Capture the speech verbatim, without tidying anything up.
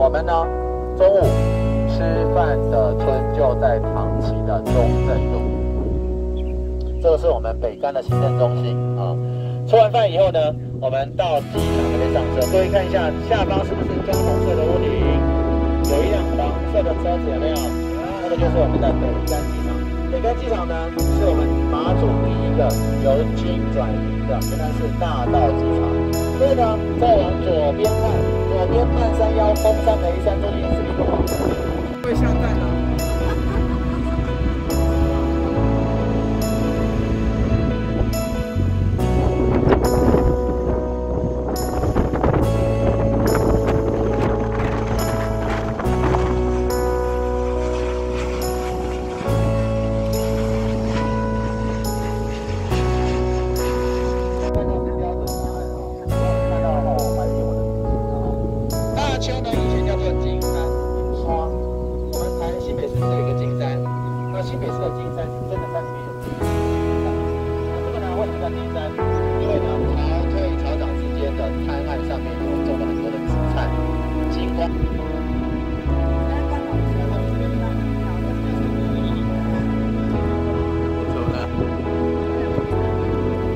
我们呢中午吃饭的村就在长崎的中正路，这个是我们北竿的行政中心啊。吃完饭以后呢，我们到机场那边上车。各位看一下下方是不是棕红色的屋顶？有一辆黄色的车子，有没有？那个就是我们的北竿机场。北竿机场呢，是我们马祖第一个由军转营的，原来是大道机场。所以呢，再往左边看，左边半山腰、峰山、眉山中间是一个黄色的，会下蛋啊！大丘呢，以前叫做金山啊。我们台新北市是有一个金山，那新北市的金山真的在里面有金山。那这个呢，为什么叫金山？因为呢，潮退潮涨之间的滩岸上面有种了很多的紫菜、金花。